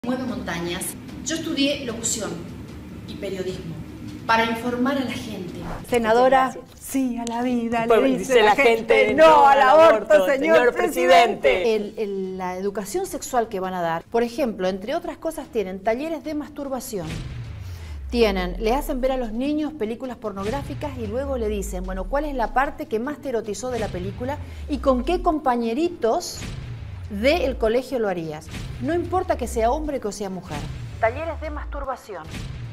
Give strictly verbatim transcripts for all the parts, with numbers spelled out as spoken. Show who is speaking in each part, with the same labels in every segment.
Speaker 1: Mueve montañas. Yo estudié locución y periodismo para informar a la gente.
Speaker 2: Senadora, sí a la vida,
Speaker 3: pues
Speaker 2: le dice,
Speaker 3: dice
Speaker 2: la,
Speaker 3: la
Speaker 2: gente,
Speaker 3: gente
Speaker 2: no,
Speaker 3: no
Speaker 2: al
Speaker 3: al
Speaker 2: aborto,
Speaker 3: aborto,
Speaker 2: señor,
Speaker 3: señor
Speaker 2: presidente.
Speaker 3: presidente.
Speaker 2: El, el, la educación sexual que van a dar, por ejemplo, entre otras cosas, tienen talleres de masturbación. Tienen, le hacen ver a los niños películas pornográficas y luego le dicen, bueno, ¿cuál es la parte que más te erotizó de la película y con qué compañeritos del colegio lo harías? No importa que sea hombre o que sea mujer. Talleres de masturbación.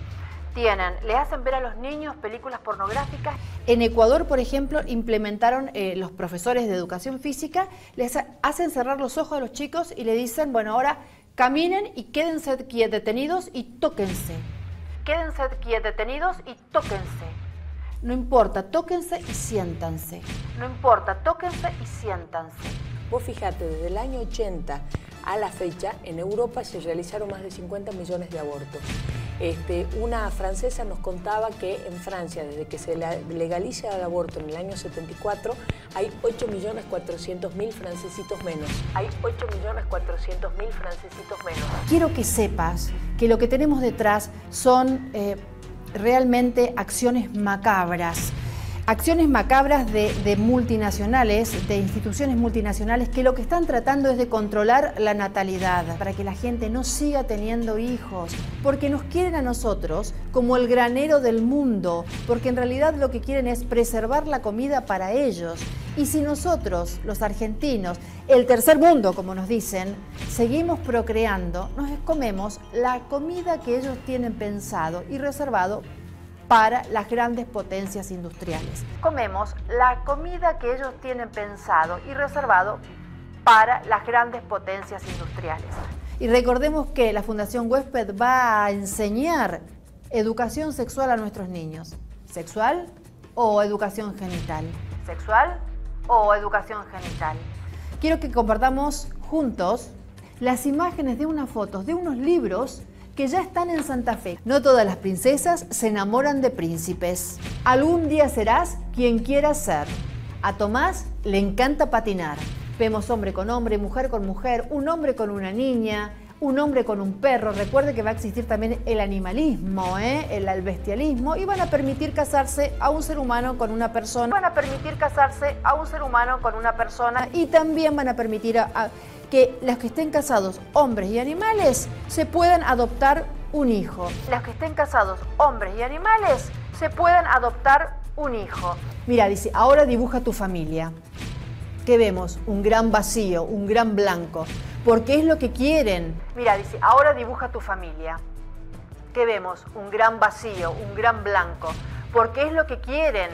Speaker 2: Tienen, le hacen ver a los niños películas pornográficas. En Ecuador, por ejemplo, implementaron eh, los profesores de educación física, les hacen cerrar los ojos a los chicos y le dicen, bueno, ahora caminen y quédense detenidos y tóquense. Quédense detenidos y tóquense. No importa, tóquense y siéntanse. No importa, tóquense y siéntanse.
Speaker 3: Vos fijate, desde el año ochenta a la fecha, en Europa se realizaron más de cincuenta millones de abortos. Este, una francesa nos contaba que en Francia, desde que se legaliza el aborto en el año setenta y cuatro, hay ocho millones cuatrocientos mil francesitos menos. Hay ocho millones cuatrocientos mil francesitos menos.
Speaker 2: Quiero que sepas que lo que tenemos detrás son eh, realmente acciones macabras. Acciones macabras de, de multinacionales, de instituciones multinacionales que lo que están tratando es de controlar la natalidad para que la gente no siga teniendo hijos, porque nos quieren a nosotros como el granero del mundo, porque en realidad lo que quieren es preservar la comida para ellos. Y si nosotros, los argentinos, el tercer mundo, como nos dicen, seguimos procreando, nos comemos la comida que ellos tienen pensado y reservado para las grandes potencias industriales. Comemos la comida que ellos tienen pensado y reservado para las grandes potencias industriales. Y recordemos que la Fundación Huésped va a enseñar educación sexual a nuestros niños. ¿Sexual o educación genital? ¿Sexual o educación genital? Quiero que compartamos juntos las imágenes de unas fotos, de unos libros que ya están en Santa Fe. No todas las princesas se enamoran de príncipes. Algún día serás quien quieras ser. A Tomás le encanta patinar. Vemos hombre con hombre, mujer con mujer, un hombre con una niña, un hombre con un perro. Recuerde que va a existir también el animalismo, ¿eh? el, el bestialismo, y van a permitir casarse a un ser humano con una persona. Van a permitir casarse a un ser humano con una persona y también van a permitir a, a que los que estén casados, hombres y animales, se puedan adoptar un hijo. Los que estén casados, hombres y animales, se puedan adoptar un hijo. Mira, dice, ahora dibuja tu familia. ¿Qué vemos? Un gran vacío, un gran blanco. Porque es lo que quieren. Mira, dice, ahora dibuja tu familia. ¿Qué vemos? Un gran vacío, un gran blanco. Porque es lo que quieren.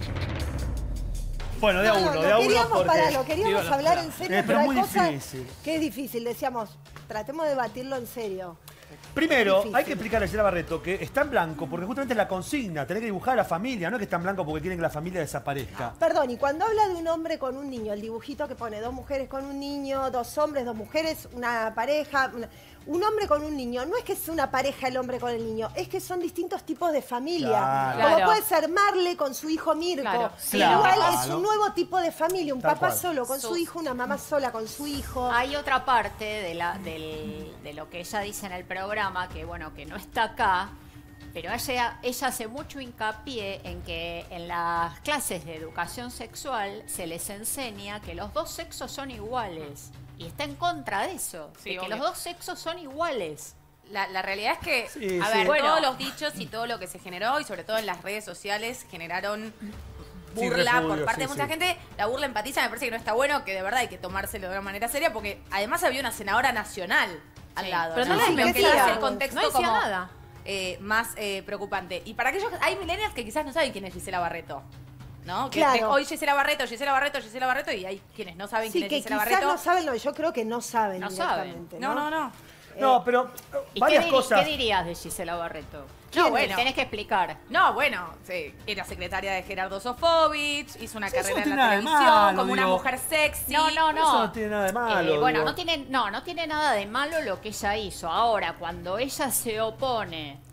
Speaker 4: Bueno, de a
Speaker 5: no,
Speaker 4: uno,
Speaker 5: no,
Speaker 4: de a uno
Speaker 5: queríamos,
Speaker 4: porque...
Speaker 5: pará, lo queríamos
Speaker 4: Digo,
Speaker 5: hablar
Speaker 4: no,
Speaker 5: en serio,
Speaker 4: eh,
Speaker 5: pero,
Speaker 4: pero
Speaker 5: hay
Speaker 4: muy
Speaker 5: cosas
Speaker 4: difícil.
Speaker 5: que es difícil. Decíamos, tratemos de debatirlo en serio.
Speaker 4: Primero,
Speaker 5: Difícil.
Speaker 4: hay que explicarle a Gisela Barreto que está en blanco porque justamente es la consigna, tenés que dibujar a la familia, no es que está en blanco porque quieren que la familia desaparezca.
Speaker 5: Perdón, y cuando habla de un hombre con un niño, el dibujito que pone dos mujeres con un niño, dos hombres, dos mujeres, una pareja, una, un hombre con un niño, no es que es una pareja el hombre con el niño, es que son distintos tipos de familia.
Speaker 4: Claro.
Speaker 5: Como
Speaker 6: Claro.
Speaker 5: puede ser Marle con su hijo Mirko.
Speaker 6: Claro.
Speaker 5: Igual
Speaker 4: Claro.
Speaker 5: es un nuevo tipo de familia, un
Speaker 4: Tal
Speaker 5: papá
Speaker 4: cual.
Speaker 5: solo con su
Speaker 6: Sus-
Speaker 5: hijo, una mamá sola con su hijo.
Speaker 6: Hay otra parte de, la, del- de lo que ella dice en el programa, que bueno, que no está acá, pero ella, ella hace mucho hincapié en que en las clases de educación sexual se les enseña que los dos sexos son iguales. Y está en contra de eso,
Speaker 7: Sí,
Speaker 6: de que
Speaker 7: obvio.
Speaker 6: los dos sexos son iguales.
Speaker 7: La, la realidad es que,
Speaker 4: Sí,
Speaker 7: a
Speaker 4: sí.
Speaker 7: ver,
Speaker 6: Bueno.
Speaker 7: todos los dichos y todo lo que se generó, y sobre todo en las redes sociales, generaron
Speaker 4: Sí,
Speaker 7: burla
Speaker 4: repudio,
Speaker 7: por parte
Speaker 4: sí,
Speaker 7: de mucha
Speaker 4: sí.
Speaker 7: gente. La burla empatiza me parece que no está bueno, que de verdad hay que tomárselo de una manera seria, porque además había una senadora nacional al
Speaker 6: Sí.
Speaker 7: lado.
Speaker 6: Pero no
Speaker 7: ¿no?
Speaker 6: la
Speaker 7: Lo que
Speaker 6: desmentía.
Speaker 7: hace el contexto
Speaker 6: No decía
Speaker 7: como,
Speaker 6: nada.
Speaker 7: eh, más eh, preocupante. Y para aquellos, hay millennials que quizás no saben quién es Gisela Barreto. ¿No? Que
Speaker 5: Claro.
Speaker 7: de- hoy Gisela Barreto, Gisela Barreto, Gisela Barreto, y hay quienes no saben
Speaker 5: Sí,
Speaker 7: quién
Speaker 5: que
Speaker 7: es Gisela
Speaker 5: quizás
Speaker 7: Barreto.
Speaker 5: no saben, no, yo creo que no saben
Speaker 6: No saben.
Speaker 5: directamente.
Speaker 7: No, no, no.
Speaker 4: No, pero eh,
Speaker 6: ¿Y
Speaker 4: varias
Speaker 6: qué, diri-
Speaker 4: cosas.
Speaker 6: qué dirías de Gisela Barreto?
Speaker 7: No,
Speaker 6: No,
Speaker 7: bueno.
Speaker 6: Tenés que explicar.
Speaker 7: No, bueno, sí, era secretaria de Gerardo Sofovich, hizo una
Speaker 4: Sí, eso
Speaker 7: carrera
Speaker 4: no
Speaker 7: en
Speaker 4: tiene
Speaker 7: la
Speaker 4: nada de
Speaker 7: televisión,
Speaker 4: malo,
Speaker 7: como una
Speaker 4: digo.
Speaker 7: mujer sexy.
Speaker 6: No, no, no.
Speaker 4: Eso no tiene nada de malo,
Speaker 6: Eh, bueno,
Speaker 4: digo.
Speaker 6: no tiene, no, no tiene nada de malo lo que ella hizo. Ahora, cuando ella se opone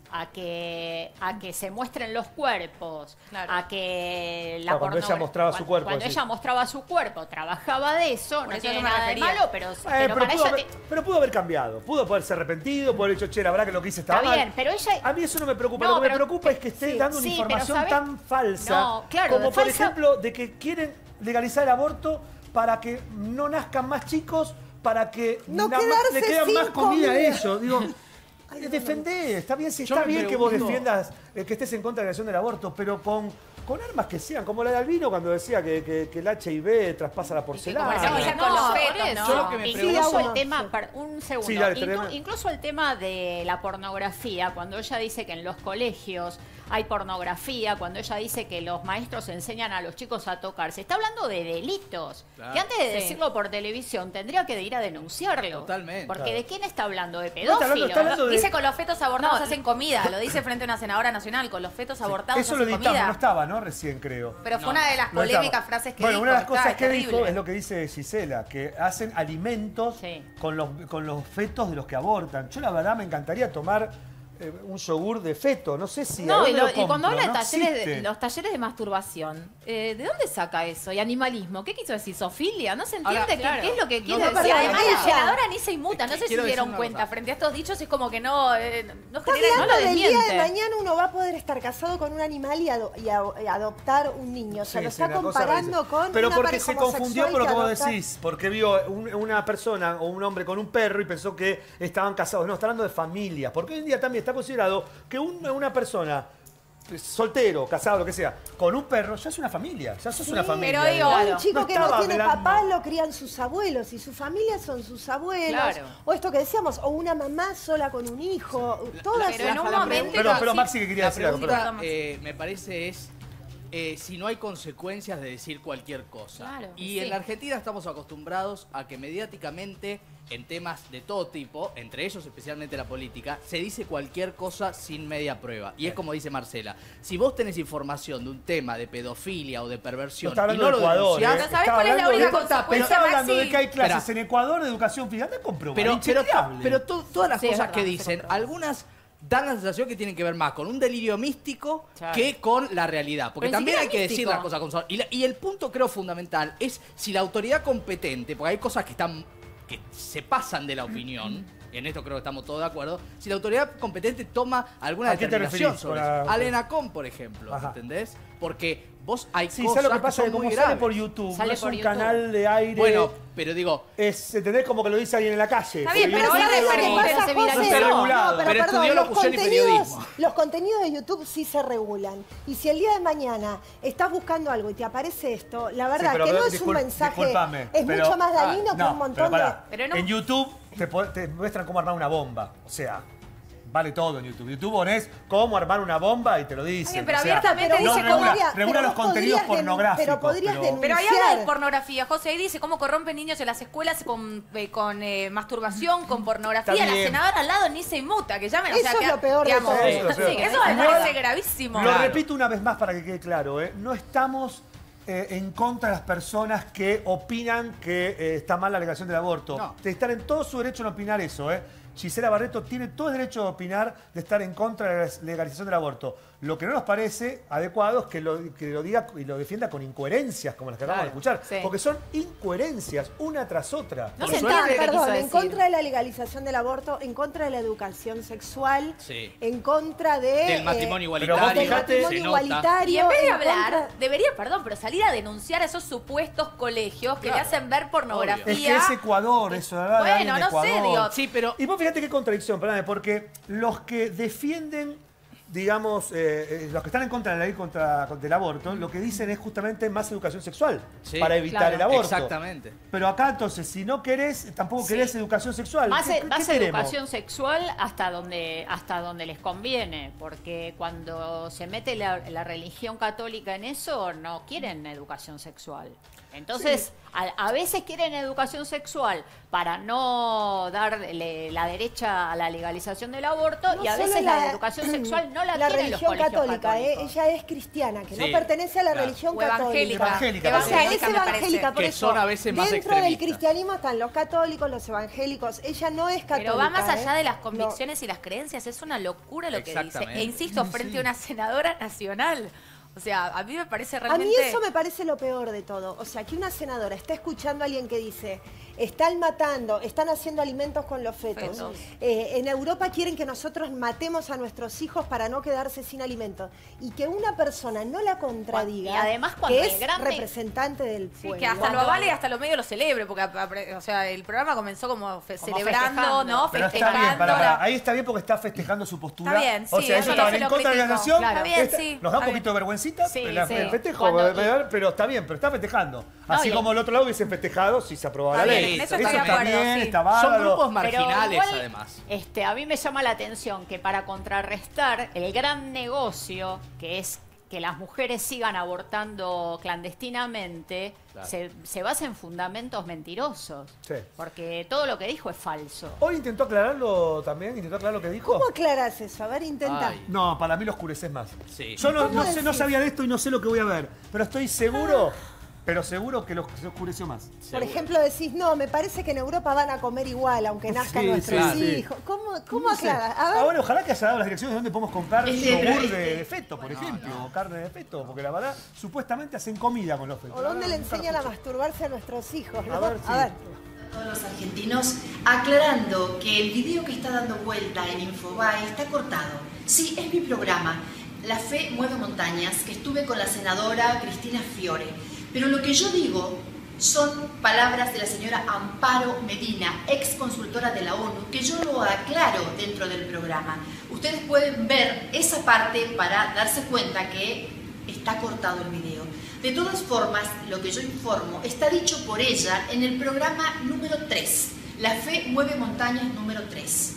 Speaker 6: a que a que se muestren los cuerpos,
Speaker 7: Claro.
Speaker 6: a que la
Speaker 4: Ah, cuando ella
Speaker 6: pornogra-
Speaker 4: mostraba su
Speaker 6: cuando-
Speaker 4: cuerpo,
Speaker 6: Cuando
Speaker 4: sí.
Speaker 6: ella mostraba su cuerpo, trabajaba de eso,
Speaker 7: Por
Speaker 6: no
Speaker 7: eso
Speaker 6: tiene
Speaker 7: yo me
Speaker 6: nada de
Speaker 7: refería.
Speaker 6: malo, pero,
Speaker 4: Eh,
Speaker 6: pero
Speaker 4: pero,
Speaker 6: para
Speaker 4: pudo
Speaker 6: ella
Speaker 4: haber,
Speaker 6: te-
Speaker 4: pero pudo haber cambiado, pudo haberse arrepentido, pudo haber dicho, che, la verdad que lo que hice estaba
Speaker 6: Está
Speaker 4: mal.
Speaker 6: bien, pero ella-
Speaker 4: A mí eso no me preocupa,
Speaker 6: No,
Speaker 4: lo que
Speaker 6: pero-
Speaker 4: me preocupa es que esté
Speaker 6: sí,
Speaker 4: dando una
Speaker 6: sí, pero
Speaker 4: información
Speaker 6: ¿sabes?
Speaker 4: tan falsa,
Speaker 6: No, claro,
Speaker 4: como
Speaker 6: de
Speaker 4: por
Speaker 6: falsa-
Speaker 4: ejemplo de que quieren legalizar el aborto para que no nazcan más chicos, para que
Speaker 5: No
Speaker 4: nada más
Speaker 5: quedarse
Speaker 4: le quedan
Speaker 5: sin
Speaker 4: más comida a
Speaker 5: comida.
Speaker 4: ellos. Digo, defendé, está bien, sí,
Speaker 8: Yo
Speaker 4: está
Speaker 8: me
Speaker 4: bien que vos
Speaker 8: pregunto-
Speaker 4: defiendas, eh, que estés en contra de la legalización del aborto, pero con, con armas que sean, como la de Albino cuando decía que, que- que el H I V traspasa la porcelana.
Speaker 6: comercializan
Speaker 7: No,
Speaker 6: con los
Speaker 7: por
Speaker 6: fetos,
Speaker 7: eso.
Speaker 6: ¿no?
Speaker 8: Yo lo que me
Speaker 6: Incluso
Speaker 5: pregunto-
Speaker 6: el tema,
Speaker 5: Sí.
Speaker 6: per- un segundo,
Speaker 4: Sí, dale,
Speaker 6: Inclu-
Speaker 4: tremendo.
Speaker 6: incluso el tema de la pornografía, cuando ella dice que en los colegios hay pornografía, cuando ella dice que los maestros enseñan a los chicos a tocar, se está hablando de delitos,
Speaker 8: Claro.
Speaker 6: que antes de
Speaker 7: Sí.
Speaker 6: decirlo por televisión tendría que ir a denunciarlo.
Speaker 8: Totalmente.
Speaker 6: Porque
Speaker 4: Claro.
Speaker 6: ¿de quién está hablando? ¿De
Speaker 4: No, está hablando-
Speaker 6: pedófilos?
Speaker 4: está hablando de-
Speaker 7: Dice con los fetos abortados
Speaker 6: No,
Speaker 7: hacen comida, lo dice frente a una senadora nacional, con los fetos abortados
Speaker 4: Eso lo
Speaker 7: hacen
Speaker 4: editamos,
Speaker 7: comida.
Speaker 4: no estaba, ¿no? Recién creo.
Speaker 7: Pero fue
Speaker 8: No,
Speaker 7: una de las
Speaker 4: No
Speaker 7: polémicas
Speaker 4: estaba.
Speaker 7: frases que
Speaker 4: bueno,
Speaker 7: dijo.
Speaker 4: una de las
Speaker 7: está,
Speaker 4: cosas
Speaker 7: es
Speaker 4: que
Speaker 7: terrible.
Speaker 4: dijo es lo que dice Gisela, que hacen alimentos
Speaker 6: Sí.
Speaker 4: con, los, con los fetos de los que abortan. Yo la verdad me encantaría tomar eh, un yogur de feto, no sé si... ¿a
Speaker 9: No, y,
Speaker 4: dónde
Speaker 9: lo-
Speaker 4: lo
Speaker 9: y cuando
Speaker 4: compro?
Speaker 9: habla de
Speaker 4: No
Speaker 9: talleres de,
Speaker 4: existe.
Speaker 9: los talleres de masturbación, eh, ¿de dónde saca eso? ¿Y animalismo? ¿Qué quiso decir? ¿Sofilia? No se entiende
Speaker 8: Ahora,
Speaker 9: qué,
Speaker 6: claro.
Speaker 9: qué es lo que quiere
Speaker 8: no,
Speaker 7: Y
Speaker 9: decir.
Speaker 7: además
Speaker 5: Ella-
Speaker 7: la senadora ni se inmuta, no
Speaker 8: Es
Speaker 7: sé
Speaker 8: que
Speaker 7: si
Speaker 8: quiero
Speaker 7: se
Speaker 8: decir
Speaker 7: dieron
Speaker 8: una
Speaker 7: cuenta.
Speaker 8: cosa.
Speaker 7: Frente a estos dichos es como que no, eh, no
Speaker 5: Estás
Speaker 7: genera...
Speaker 5: hablando
Speaker 9: no lo
Speaker 5: del día de
Speaker 9: desmiente.
Speaker 5: mañana uno va a poder estar casado con un animal y, ado- y a- y adoptar un niño. O sea,
Speaker 4: Sí,
Speaker 5: lo
Speaker 4: sí,
Speaker 5: está
Speaker 4: una cosa
Speaker 5: comparando
Speaker 4: rarísima.
Speaker 5: con
Speaker 4: Pero
Speaker 5: una
Speaker 4: porque
Speaker 5: pareja
Speaker 4: se confundió
Speaker 5: homosexual
Speaker 4: por lo que
Speaker 5: que
Speaker 4: vos
Speaker 5: adopta-
Speaker 4: decís, porque vio un- una persona o un hombre con un perro y pensó que estaban casados. No, está hablando de familias, porque hoy en día también está considerado que un- una persona soltero, casado, lo que sea, con un perro, ya es una familia, ya sos
Speaker 5: Sí,
Speaker 4: una familia.
Speaker 7: pero digo,
Speaker 4: digamos.
Speaker 5: Un chico
Speaker 4: No
Speaker 5: que no
Speaker 4: estaba
Speaker 5: tiene
Speaker 4: hablando-
Speaker 5: papá lo crían sus abuelos y su familia son sus abuelos.
Speaker 9: Claro.
Speaker 5: O esto que decíamos, o una mamá sola con un hijo. Todas
Speaker 7: Pero
Speaker 5: las
Speaker 7: en un
Speaker 5: familias.
Speaker 7: momento...
Speaker 4: Pero, pero
Speaker 7: sí,
Speaker 4: Maxi que quería
Speaker 8: La
Speaker 4: decir algo,
Speaker 8: pregunta,
Speaker 4: perdón.
Speaker 8: eh, me parece, es eh, si no hay consecuencias de decir cualquier cosa.
Speaker 9: Claro,
Speaker 8: y
Speaker 9: sí.
Speaker 8: en la Argentina estamos acostumbrados a que mediáticamente, en temas de todo tipo, entre ellos especialmente la política, se dice cualquier cosa sin media prueba. Y es como dice Marcela, si vos tenés información de un tema de pedofilia o de
Speaker 4: No
Speaker 8: perversión
Speaker 4: está
Speaker 8: y
Speaker 4: hablando
Speaker 8: no
Speaker 4: de
Speaker 8: lo
Speaker 4: Ecuador,
Speaker 8: denunciás,
Speaker 4: ¿eh?
Speaker 7: Pero ¿sabés
Speaker 4: Estaba
Speaker 7: cuál es la
Speaker 4: hablando
Speaker 7: única
Speaker 4: de-
Speaker 7: consecuencia,
Speaker 4: pero estaba hablando
Speaker 7: Maxi?
Speaker 4: de que hay clases
Speaker 8: Espera.
Speaker 4: en Ecuador de educación fíjate comprobar.
Speaker 8: Pero, pero,
Speaker 4: inchequeable.
Speaker 8: pero to- todas las
Speaker 9: Sí, es
Speaker 8: cosas
Speaker 9: verdad,
Speaker 8: que
Speaker 9: se
Speaker 8: dicen,
Speaker 9: comprueba.
Speaker 8: algunas dan la sensación que tienen que ver más con un delirio místico
Speaker 9: Claro.
Speaker 8: que con la realidad. Porque
Speaker 9: Pero ni
Speaker 8: también hay
Speaker 9: siquiera
Speaker 8: que
Speaker 9: es
Speaker 8: decir
Speaker 9: místico.
Speaker 8: las cosas como son. Y, la- y el punto creo fundamental es si la autoridad competente, porque hay cosas que están que se pasan de la opinión, en esto creo que estamos todos de acuerdo, si la autoridad competente toma alguna
Speaker 4: ¿A qué te
Speaker 8: determinación
Speaker 4: referís
Speaker 8: sobre
Speaker 4: con la-
Speaker 8: eso. Al ENACOM, por ejemplo,
Speaker 4: Ajá.
Speaker 8: ¿entendés? Porque vos hay
Speaker 4: Sí,
Speaker 8: cosas
Speaker 4: ¿sabes lo que
Speaker 8: que
Speaker 4: pasa?
Speaker 8: son
Speaker 4: Que como
Speaker 8: muy
Speaker 4: sale
Speaker 8: graves.
Speaker 4: por YouTube,
Speaker 6: Sale
Speaker 4: no es
Speaker 6: por
Speaker 4: un
Speaker 6: YouTube.
Speaker 4: canal de aire.
Speaker 8: Bueno, pero digo,
Speaker 4: es, ¿entendés? Como que lo dice alguien en la calle.
Speaker 7: Está bien,
Speaker 4: Porque
Speaker 7: pero
Speaker 4: yo
Speaker 7: ahora
Speaker 4: no
Speaker 7: de
Speaker 4: sé
Speaker 7: repente
Speaker 4: cómo-
Speaker 5: ¿Qué pasa,
Speaker 9: se
Speaker 5: José?
Speaker 9: viralizó.
Speaker 5: No,
Speaker 4: regulado.
Speaker 5: pero
Speaker 8: Pero
Speaker 5: perdón,
Speaker 8: estudió
Speaker 5: los
Speaker 8: locución y
Speaker 5: contenidos,
Speaker 8: periodismo.
Speaker 5: los contenidos de YouTube sí se regulan. Y si el día de mañana estás buscando algo y te aparece esto, la verdad
Speaker 4: Sí, pero
Speaker 5: que no
Speaker 4: discul-
Speaker 5: es un mensaje,
Speaker 4: disculpame,
Speaker 5: es
Speaker 4: pero-
Speaker 5: mucho más
Speaker 4: ah,
Speaker 5: dañino que
Speaker 4: no,
Speaker 5: un montón
Speaker 4: pero
Speaker 5: de...
Speaker 4: pará.
Speaker 7: Pero no-
Speaker 4: En YouTube te, po- te muestran cómo armar una bomba. O sea, vale todo en YouTube. YouTube pones cómo armar una bomba y te lo dicen.
Speaker 7: Bien, pero
Speaker 4: o sea,
Speaker 7: abiertamente
Speaker 5: Pero
Speaker 7: dice
Speaker 5: vos
Speaker 7: cómo-
Speaker 4: regula,
Speaker 5: podrías-
Speaker 4: regula
Speaker 5: pero
Speaker 4: los
Speaker 5: vos
Speaker 4: contenidos
Speaker 5: podrías denun-
Speaker 4: pornográficos.
Speaker 5: pero podrías denunciar.
Speaker 7: Pero ahí habla de pornografía, José, y dice cómo corrompen niños en las escuelas con, eh, con eh, masturbación, con pornografía.
Speaker 4: Está
Speaker 7: La
Speaker 4: bien.
Speaker 7: senadora al lado ni se inmuta, que llamen. o
Speaker 5: Eso
Speaker 7: sea,
Speaker 5: es
Speaker 7: que,
Speaker 5: lo peor de
Speaker 7: digamos,
Speaker 5: todo.
Speaker 7: sí,
Speaker 4: Eso es lo peor.
Speaker 7: eso me
Speaker 4: Igual-
Speaker 7: parece gravísimo.
Speaker 4: Lo
Speaker 8: Claro.
Speaker 4: repito una vez más para que quede claro, ¿eh? No estamos eh, en contra de las personas que opinan que eh, está mal la legalización del aborto.
Speaker 8: No.
Speaker 4: De estar en todo su derecho en opinar eso, ¿eh? Gisela Barreto tiene todo el derecho de opinar de estar en contra de la legalización del aborto. Lo que no nos parece adecuado es que lo, que lo diga y lo defienda con incoherencias como las que acabamos de escuchar.
Speaker 9: sí.
Speaker 4: Porque son incoherencias, una tras otra.
Speaker 9: No
Speaker 8: Por
Speaker 9: se
Speaker 8: suerte-
Speaker 9: entiende qué
Speaker 5: Perdón,
Speaker 9: quiso
Speaker 5: en
Speaker 9: decir.
Speaker 5: contra de la legalización del aborto, en contra de la educación sexual,
Speaker 8: Sí.
Speaker 5: en contra de...
Speaker 8: del
Speaker 5: eh,
Speaker 8: matrimonio
Speaker 4: pero vos
Speaker 8: igualitario,
Speaker 5: del
Speaker 4: fíjate-
Speaker 8: se
Speaker 5: matrimonio
Speaker 8: nota.
Speaker 5: igualitario.
Speaker 7: Y en vez de
Speaker 5: en
Speaker 7: hablar,
Speaker 5: contra-
Speaker 7: debería, perdón, pero salir a denunciar a esos supuestos colegios que le
Speaker 8: Claro.
Speaker 7: hacen ver pornografía.
Speaker 4: Es que es Ecuador, eso, ¿verdad? De
Speaker 7: Bueno,
Speaker 4: alguien de
Speaker 7: no sé,
Speaker 4: Ecuador.
Speaker 7: digo,
Speaker 8: Sí, pero
Speaker 4: Y vos fíjate qué contradicción, perdóname, porque los que defienden, digamos, eh, eh, los que están en contra de la ley contra, contra el aborto, lo que dicen es justamente más educación sexual
Speaker 8: Sí,
Speaker 4: para evitar
Speaker 9: claro.
Speaker 4: el aborto.
Speaker 8: Exactamente.
Speaker 4: Pero acá entonces, si no querés, tampoco
Speaker 6: Sí.
Speaker 4: querés educación sexual.
Speaker 6: Más,
Speaker 4: ¿Qué, qué
Speaker 6: más
Speaker 4: queremos?
Speaker 6: educación sexual hasta donde, hasta donde les conviene, porque cuando se mete la, la religión católica en eso, no quieren educación sexual. Entonces,
Speaker 4: Sí.
Speaker 6: a, a veces quieren educación sexual para no darle la derecha a la legalización del aborto
Speaker 5: No
Speaker 6: y a
Speaker 5: solo
Speaker 6: veces la, educación sexual no la,
Speaker 5: la
Speaker 6: tienen los
Speaker 5: religión
Speaker 6: colegios
Speaker 5: católica, ¿eh?
Speaker 6: católicos.
Speaker 5: Ella es cristiana, que
Speaker 8: Sí,
Speaker 5: no pertenece a la
Speaker 8: claro.
Speaker 5: religión
Speaker 7: O
Speaker 5: católica.
Speaker 7: evangélica.
Speaker 4: Evangélica,
Speaker 5: O sea, es
Speaker 7: evangélica, me parece.
Speaker 5: evangélica, por
Speaker 8: Que
Speaker 5: eso,
Speaker 8: son a veces más
Speaker 5: dentro del
Speaker 8: extremistas.
Speaker 5: cristianismo están los católicos, los evangélicos. Ella no es católica.
Speaker 7: Pero va más allá
Speaker 5: ¿eh?
Speaker 7: de las
Speaker 5: No.
Speaker 7: convicciones y las creencias, es una locura lo que dice.
Speaker 8: Exactamente.
Speaker 7: E insisto,
Speaker 4: Sí,
Speaker 7: frente
Speaker 4: sí.
Speaker 7: a una senadora nacional. O sea, a mí me parece
Speaker 5: A
Speaker 7: realmente...
Speaker 5: mí eso me parece lo peor de todo. O sea, que una senadora está escuchando a alguien que dice, están matando, están haciendo alimentos con los fetos.
Speaker 7: Fetos.
Speaker 5: Eh, en Europa quieren que nosotros matemos a nuestros hijos para no quedarse sin alimentos. Y que una persona no la contradiga,
Speaker 6: Y además cuando
Speaker 5: que
Speaker 6: el
Speaker 5: es
Speaker 6: gran-
Speaker 5: representante del
Speaker 7: Sí,
Speaker 5: pueblo.
Speaker 7: que hasta lo avale y hasta lo medio lo celebre, porque apre- o sea, el programa comenzó como, fe-
Speaker 6: Como
Speaker 7: celebrando,
Speaker 6: festejando.
Speaker 7: ¿no?
Speaker 4: Pero está
Speaker 7: Festejando.
Speaker 4: bien, para, para.
Speaker 7: la-
Speaker 4: Ahí está bien porque está festejando su postura.
Speaker 7: Está bien,
Speaker 4: O
Speaker 7: sí,
Speaker 4: sea,
Speaker 7: eso
Speaker 4: ellos
Speaker 7: no
Speaker 4: estaban
Speaker 7: se
Speaker 4: en
Speaker 7: lo
Speaker 4: contra de la
Speaker 7: critico.
Speaker 4: nación.
Speaker 7: Claro. Está bien,
Speaker 4: Esta-
Speaker 7: sí,
Speaker 4: Nos da un
Speaker 7: está
Speaker 4: poquito de vergüencita
Speaker 6: Sí,
Speaker 4: la-
Speaker 6: sí.
Speaker 4: el festejo,
Speaker 6: Cuando-
Speaker 4: ¿verdad? Pero está bien, pero está festejando.
Speaker 6: No,
Speaker 4: Así
Speaker 6: y-
Speaker 4: como el otro lado hubiesen festejado si se aprobaba
Speaker 7: Está
Speaker 4: la
Speaker 7: bien,
Speaker 4: ley.
Speaker 7: en eso
Speaker 4: Eso
Speaker 7: estoy de
Speaker 4: está
Speaker 7: acuerdo,
Speaker 4: bien,
Speaker 7: sí.
Speaker 4: está
Speaker 8: Son
Speaker 4: bárbaro.
Speaker 8: grupos
Speaker 6: Pero
Speaker 8: marginales,
Speaker 6: igual,
Speaker 8: además.
Speaker 6: Este, a mí me llama la atención que para contrarrestar el gran negocio que es que las mujeres sigan abortando clandestinamente,
Speaker 8: Claro.
Speaker 6: se, se basa en fundamentos mentirosos.
Speaker 4: Sí.
Speaker 6: Porque todo lo que dijo es falso.
Speaker 4: Hoy intentó aclararlo también, intentó aclarar lo que dijo.
Speaker 5: ¿Cómo aclarás eso? A ver, intenta.
Speaker 8: Ay.
Speaker 4: No, para mí lo oscureces más.
Speaker 8: Sí.
Speaker 4: Yo no,
Speaker 5: ¿Cómo
Speaker 4: no sé, no
Speaker 5: decís?
Speaker 4: sabía de esto y no sé lo que voy a ver, pero estoy seguro, pero seguro que lo se oscureció más.
Speaker 5: Por
Speaker 8: Seguro.
Speaker 5: ejemplo, decís, no, me parece que en Europa van a comer igual, aunque nazcan
Speaker 4: Sí,
Speaker 5: nuestros
Speaker 4: sí, sí.
Speaker 5: hijos. ¿Cómo, cómo
Speaker 4: No sé.
Speaker 5: aclarás? A ver.
Speaker 4: Ah, bueno, ojalá que haya dado las direcciones de dónde podemos comprar
Speaker 1: Este,
Speaker 4: yogur
Speaker 1: pero
Speaker 4: de,
Speaker 1: este-
Speaker 4: de feto, por ejemplo, o carne de feto, porque la verdad, supuestamente hacen comida con los fetos.
Speaker 5: ¿O dónde
Speaker 4: Ah,
Speaker 5: le
Speaker 4: nunca
Speaker 5: enseñan a
Speaker 4: lo escuché.
Speaker 5: masturbarse a nuestros hijos? ¿no?
Speaker 4: A ver, sí.
Speaker 5: A ver.
Speaker 1: Todos los argentinos aclarando que el video que está dando vuelta en Infobae está cortado. Sí, es mi programa, La Fe Mueve Montañas, que estuve con la senadora Cristina Fiore. Pero lo que yo digo son palabras de la señora Amparo Medina, ex consultora de la ONU, que yo lo aclaro dentro del programa. Ustedes pueden ver esa parte para darse cuenta que está cortado el video. De todas formas, lo que yo informo está dicho por ella en el programa número tres, La Fe Mueve Montañas número tres.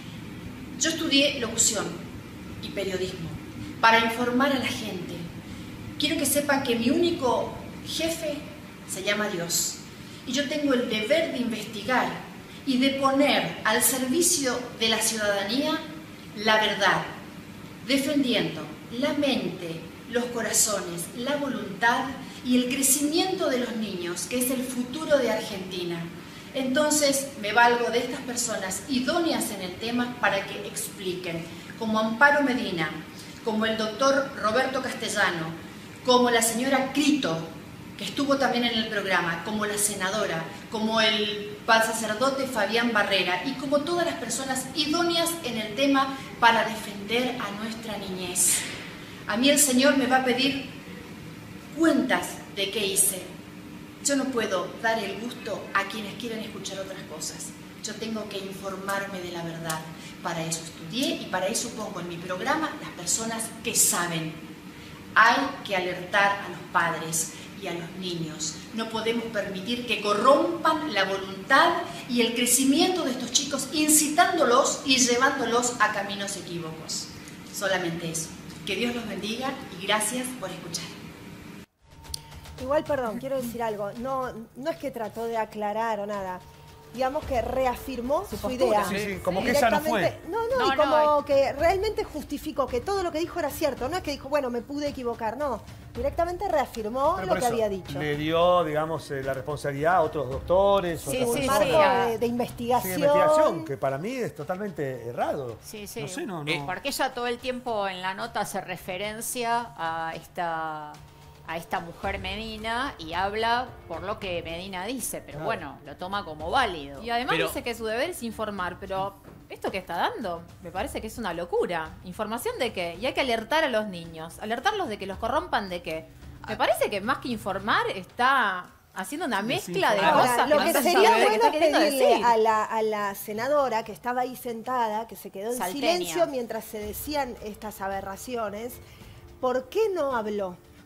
Speaker 1: Yo estudié locución y periodismo para informar a la gente. Quiero que sepan que mi único jefe se llama Dios y yo tengo el deber de investigar y de poner al servicio de la ciudadanía la verdad, defendiendo la mente, los corazones, la voluntad y el crecimiento de los niños, que es el futuro de Argentina. Entonces me valgo de estas personas idóneas en el tema para que expliquen, como Amparo Medina, como el doctor Roberto Castellano, como la señora Crito, que estuvo también en el programa, como la senadora, como el sacerdote Fabián Barrera y como todas las personas idóneas en el tema para defender a nuestra niñez. A mí el Señor me va a pedir cuentas de qué hice. Yo no puedo dar el gusto a quienes quieren escuchar otras cosas. Yo tengo que informarme de la verdad. Para eso estudié y para eso pongo en mi programa las personas que saben. Hay que alertar a los padres y a los niños. No podemos permitir que corrompan la voluntad y el crecimiento de estos chicos, incitándolos y llevándolos a caminos equívocos. Solamente eso. Que Dios los bendiga y gracias por escuchar.
Speaker 5: Igual, perdón, quiero decir algo. No, no es que trató de aclarar o nada. Digamos que reafirmó su, idea.
Speaker 4: Sí, sí, como que ella no fue.
Speaker 5: Directamente- No, no,
Speaker 6: No,
Speaker 5: y como
Speaker 6: no,
Speaker 5: que realmente justificó que todo lo que dijo era cierto. No es que dijo, bueno, me pude equivocar. No, directamente reafirmó
Speaker 4: Pero
Speaker 5: lo
Speaker 4: por
Speaker 5: que
Speaker 4: eso
Speaker 5: había dicho.
Speaker 4: le dio, digamos, eh, la responsabilidad a otros doctores,
Speaker 6: Sí,
Speaker 4: otras
Speaker 6: sí,
Speaker 5: Un
Speaker 4: personas.
Speaker 5: marco
Speaker 6: sí.
Speaker 5: de, de
Speaker 4: Sí,
Speaker 5: investigación.
Speaker 4: de investigación, que para mí es totalmente errado.
Speaker 6: Sí, sí.
Speaker 4: No sé, no, no.
Speaker 8: Eh,
Speaker 6: Porque ella todo el tiempo en la nota hace referencia a esta a esta mujer Medina y habla por lo que Medina dice, pero
Speaker 4: Claro.
Speaker 6: bueno, lo toma como válido.
Speaker 9: Y además
Speaker 8: Pero-
Speaker 9: dice que su deber es informar, pero esto que está dando me parece que es una locura. ¿Información de qué? Y hay que alertar a los niños. ¿Alertarlos de que los corrompan de qué? Me parece que más que informar está haciendo una mezcla de
Speaker 8: Ahora,
Speaker 9: cosas
Speaker 5: lo
Speaker 9: que,
Speaker 5: que
Speaker 9: no se
Speaker 5: sería
Speaker 9: sabe qué
Speaker 5: bueno
Speaker 9: está
Speaker 5: es
Speaker 9: queriendo
Speaker 5: pedirle
Speaker 9: decir.
Speaker 5: a la, a la senadora que estaba ahí sentada, que se quedó en
Speaker 6: Salteña.
Speaker 5: silencio mientras se decían estas aberraciones, ¿por qué no habló?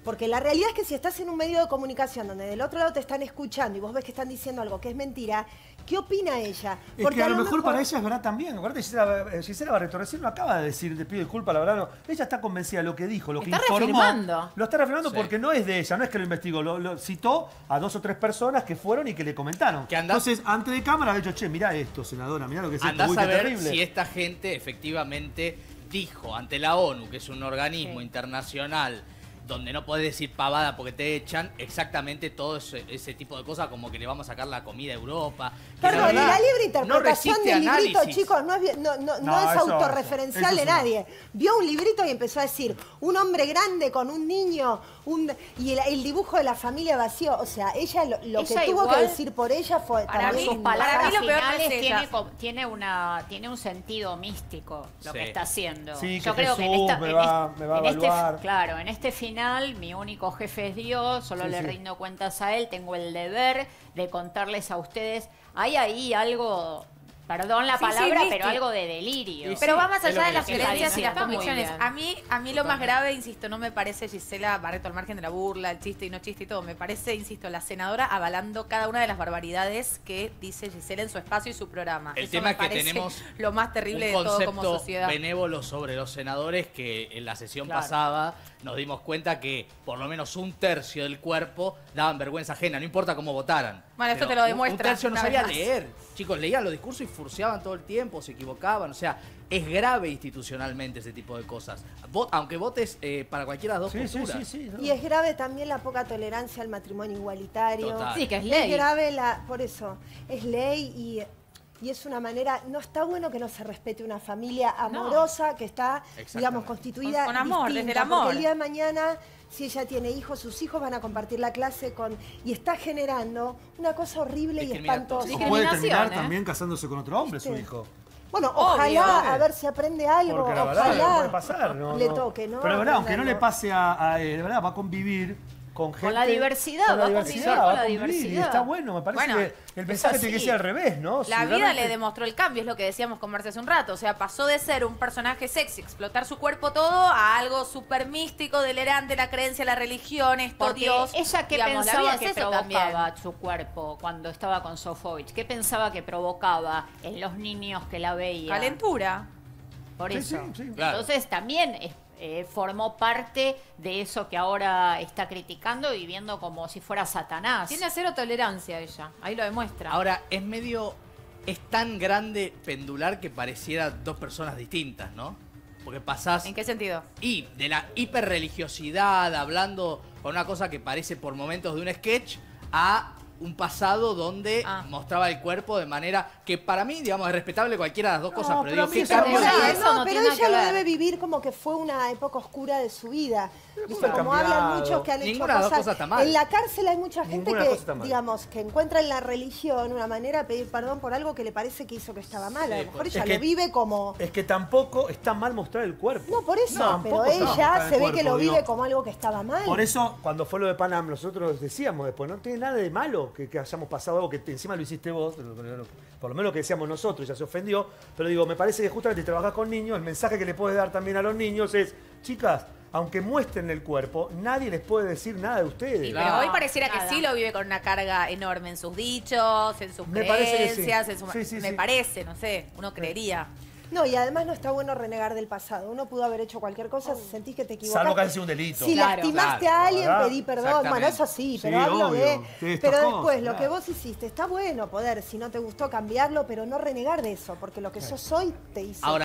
Speaker 5: Porque la realidad es que si estás en un medio de comunicación donde del otro lado te están escuchando y vos ves que están diciendo algo que es mentira, ¿qué opina ella?
Speaker 4: Es
Speaker 5: Porque
Speaker 4: que a lo mejor, mejor para ella es verdad también. Acuérdate, Gisela, Gisela Barreto recién no acaba de decir, te pido disculpas, la verdad no. Ella está convencida de lo que dijo, lo que
Speaker 9: está
Speaker 4: informó.
Speaker 9: reafirmando.
Speaker 4: Lo está reafirmando
Speaker 8: Sí.
Speaker 4: porque no es de ella, no es que lo investigó, lo, lo citó a dos o tres personas que fueron y que le comentaron.
Speaker 8: Que andás-
Speaker 4: Entonces, antes de cámara, ha dicho, che, mirá esto, senadora, mirá lo que es esto,
Speaker 8: Andás
Speaker 4: uy,
Speaker 8: a
Speaker 4: qué
Speaker 8: ver
Speaker 4: terrible.
Speaker 8: si esta gente efectivamente dijo ante la ONU, que es un organismo
Speaker 9: Sí.
Speaker 8: internacional, donde no podés decir pavada porque te echan, exactamente todo ese, ese tipo de cosas, como que le vamos a sacar la comida a Europa. que
Speaker 5: Perdón,
Speaker 8: la
Speaker 5: y
Speaker 8: verdad
Speaker 5: la libre
Speaker 8: no
Speaker 5: interpretación
Speaker 8: resiste
Speaker 5: del librito,
Speaker 8: análisis.
Speaker 5: chicos, no es, bien- no, no- no
Speaker 4: No,
Speaker 5: es
Speaker 4: eso-
Speaker 5: autorreferencial
Speaker 4: eso- eso
Speaker 5: de
Speaker 4: es una-
Speaker 5: nadie. Vio un librito y empezó a decir, un hombre grande con un niño, un, y el, el dibujo de la familia vacío. O sea, ella lo, lo
Speaker 6: Ella
Speaker 5: que tuvo
Speaker 6: igual-
Speaker 5: que decir por ella fue
Speaker 6: Para mí,
Speaker 5: también
Speaker 6: sus palabras
Speaker 7: para mí lo peor no es
Speaker 6: finales
Speaker 7: ella.
Speaker 6: tiene, co- tiene, una, tiene un sentido místico lo
Speaker 8: Sí.
Speaker 6: que está haciendo.
Speaker 4: Sí,
Speaker 6: Yo
Speaker 4: que
Speaker 6: creo que en
Speaker 4: Jesús
Speaker 6: esta,
Speaker 4: me
Speaker 6: en
Speaker 4: va-
Speaker 6: este-
Speaker 4: me va a
Speaker 6: en este-
Speaker 4: evaluar.
Speaker 6: claro, en este final mi único jefe es Dios, solo
Speaker 4: Sí,
Speaker 6: le
Speaker 4: sí.
Speaker 6: rindo cuentas a él, tengo el deber de contarles a ustedes. Hay ahí algo, perdón la
Speaker 7: Sí, sí,
Speaker 6: palabra,
Speaker 7: místico.
Speaker 6: pero algo de delirio.
Speaker 8: Sí,
Speaker 7: Pero va más
Speaker 8: es lo
Speaker 7: allá
Speaker 8: que
Speaker 7: de las
Speaker 8: le
Speaker 7: creencias
Speaker 6: está
Speaker 7: y las
Speaker 6: diciendo.
Speaker 7: convicciones.
Speaker 9: Está muy
Speaker 7: A mí, a mí lo más grave, insisto, no me parece Gisela Barreto al margen de la burla, el chiste y no chiste y todo. Me parece, insisto, la senadora avalando cada una de las barbaridades que dice Gisela en su espacio y su programa.
Speaker 8: El
Speaker 7: Eso
Speaker 8: tema
Speaker 7: me
Speaker 8: es que
Speaker 7: parece
Speaker 8: tenemos
Speaker 7: lo más terrible
Speaker 8: un
Speaker 7: de todo como
Speaker 8: concepto
Speaker 7: sociedad.
Speaker 8: benévolo sobre los senadores, que en la sesión
Speaker 6: Claro.
Speaker 8: pasada nos dimos cuenta que por lo menos un tercio del cuerpo daban vergüenza ajena, no importa cómo votaran.
Speaker 7: Bueno, esto
Speaker 8: Pero
Speaker 7: te lo
Speaker 8: un-
Speaker 7: demuestra,
Speaker 8: Un tercio no
Speaker 7: una
Speaker 8: sabía
Speaker 7: vez más.
Speaker 8: leer. Chicos, leían los discursos y furciaban todo el tiempo, se equivocaban. O sea, es grave institucionalmente ese tipo de cosas. Vot- aunque votes eh, para cualquiera de las dos
Speaker 4: Sí, sí,
Speaker 8: posturas.
Speaker 4: sí, sí. ¿no?
Speaker 5: Y es grave también la poca tolerancia al matrimonio igualitario.
Speaker 8: Total.
Speaker 9: Sí, que es
Speaker 5: Es
Speaker 9: ley.
Speaker 5: grave la, por eso, es ley y, y es una manera, no está bueno que no se respete una familia amorosa que está,
Speaker 8: Exactamente.
Speaker 5: digamos, constituida
Speaker 7: Con- con amor,
Speaker 5: distinta,
Speaker 7: desde el
Speaker 5: porque
Speaker 7: amor.
Speaker 5: el día de mañana, si ella tiene hijos, sus hijos van a compartir la clase con, y está generando una cosa horrible y
Speaker 8: Discriminación.
Speaker 5: espantosa.
Speaker 4: O puede terminar
Speaker 9: Discriminación, ¿eh?
Speaker 4: también casándose con otro hombre, su
Speaker 5: ¿Viste?
Speaker 4: hijo.
Speaker 5: Bueno,
Speaker 7: Obvio.
Speaker 5: ojalá, a ver si aprende algo,
Speaker 4: Porque la verdad
Speaker 5: ojalá
Speaker 4: no puede pasar, ¿no?
Speaker 5: le
Speaker 4: no.
Speaker 5: toque, ¿no?
Speaker 4: Pero de verdad, aunque no le
Speaker 5: Aprenderlo.
Speaker 4: pase a, a él, de verdad, va a convivir con gente.
Speaker 6: la diversidad,
Speaker 4: con la
Speaker 6: va a convivir
Speaker 4: diversidad,
Speaker 6: con
Speaker 4: va a
Speaker 6: la
Speaker 4: convivir, Y
Speaker 6: diversidad.
Speaker 4: está bueno, me parece
Speaker 7: Bueno,
Speaker 4: que el mensaje tiene que
Speaker 6: así.
Speaker 4: ser al revés, ¿no? Si
Speaker 7: La vida
Speaker 4: realmente-
Speaker 7: le demostró el cambio, es lo que decíamos con Marce hace un rato. O sea, pasó de ser un personaje sexy, explotar su cuerpo todo, a algo súper místico, delirante, la creencia, la religión, esto,
Speaker 6: Porque
Speaker 7: Dios.
Speaker 6: ella que
Speaker 7: Digamos, la
Speaker 6: pensaba
Speaker 7: vida
Speaker 6: que
Speaker 7: es eso
Speaker 6: provocaba
Speaker 7: también.
Speaker 6: su cuerpo cuando estaba con Sofovich, qué pensaba que provocaba en los niños que la veían.
Speaker 7: Calentura.
Speaker 6: Por
Speaker 4: Sí,
Speaker 6: eso.
Speaker 4: sí, sí.
Speaker 8: Claro.
Speaker 6: Entonces también es- eh, formó parte de eso que ahora está criticando y viendo como si fuera Satanás.
Speaker 9: Tiene cero tolerancia ella, ahí lo demuestra.
Speaker 8: Ahora, es medio. Es tan grande pendular que pareciera dos personas distintas, ¿no? Porque pasás.
Speaker 7: ¿En qué sentido?
Speaker 8: Y de la hiperreligiosidad, hablando con una cosa que parece por momentos de un sketch, a un pasado donde
Speaker 7: Ah.
Speaker 8: mostraba el cuerpo de manera que para mí, digamos, es respetable cualquiera de las dos
Speaker 4: No,
Speaker 8: cosas, pero,
Speaker 4: pero
Speaker 8: digo,
Speaker 4: a mí
Speaker 8: ¿qué
Speaker 4: eso
Speaker 8: cambio
Speaker 4: me
Speaker 8: de-
Speaker 9: parece-
Speaker 5: No,
Speaker 9: eso no
Speaker 5: pero
Speaker 9: tiene nada
Speaker 5: ella
Speaker 9: que
Speaker 5: lo
Speaker 9: ver.
Speaker 5: debe vivir como que fue una época oscura de su vida. ¿Viste?
Speaker 4: puede
Speaker 5: Como
Speaker 4: cambiar.
Speaker 5: hablan muchos que han hecho
Speaker 8: Ninguna de las dos
Speaker 5: cosas.
Speaker 8: cosas está mal.
Speaker 5: En la cárcel hay mucha gente
Speaker 4: Ninguna
Speaker 5: que,
Speaker 4: cosa está mal.
Speaker 5: digamos, que encuentra en la religión una manera de pedir perdón por algo que le parece que hizo que estaba mal. A lo
Speaker 8: Sí,
Speaker 5: mejor
Speaker 8: pues.
Speaker 5: ella
Speaker 4: Es que-
Speaker 5: lo vive como...
Speaker 4: Es que tampoco está mal mostrar el cuerpo.
Speaker 5: No, por eso,
Speaker 4: No,
Speaker 5: pero
Speaker 4: tampoco está mal
Speaker 5: ella
Speaker 4: mostrar
Speaker 5: se
Speaker 4: el
Speaker 5: ve que
Speaker 4: cuerpo,
Speaker 5: lo vive
Speaker 4: digo.
Speaker 5: como algo que estaba mal.
Speaker 4: Por eso, cuando fue lo de Panam, nosotros decíamos después, no tiene nada de malo que, que hayamos pasado algo que te- encima lo hiciste vos, por lo menos lo que decíamos nosotros, ya se ofendió, pero digo, me parece que justamente si trabajás con niños, el mensaje que le puedes dar también a los niños es, chicas, aunque muestren el cuerpo, nadie les puede decir nada de ustedes.
Speaker 7: Sí,
Speaker 8: Claro.
Speaker 7: pero hoy pareciera
Speaker 6: Nada.
Speaker 7: que sí lo vive con una carga enorme en sus dichos, en sus
Speaker 4: Me parece que sí.
Speaker 7: creencias, en su...
Speaker 4: Sí, sí,
Speaker 7: me
Speaker 4: sí.
Speaker 7: parece, no sé, uno creería.
Speaker 5: No, y además no está bueno renegar del pasado. Uno pudo haber hecho cualquier cosa si sentís que te equivocaste.
Speaker 4: Salvo que haya sido un delito.
Speaker 5: Si
Speaker 9: Claro,
Speaker 5: lastimaste
Speaker 8: claro,
Speaker 5: a alguien,
Speaker 4: ¿verdad?
Speaker 5: pedí perdón.
Speaker 8: Exactamente.
Speaker 5: Bueno, eso sí, pero
Speaker 4: Sí,
Speaker 5: hablo
Speaker 4: obvio.
Speaker 5: de...
Speaker 4: Sí, estas
Speaker 5: Pero
Speaker 4: cosas,
Speaker 5: después, lo
Speaker 4: claro.
Speaker 5: que vos hiciste, está bueno poder, si no te gustó, cambiarlo, pero no renegar de eso, porque lo que sos hoy te hizo...
Speaker 8: Ahora,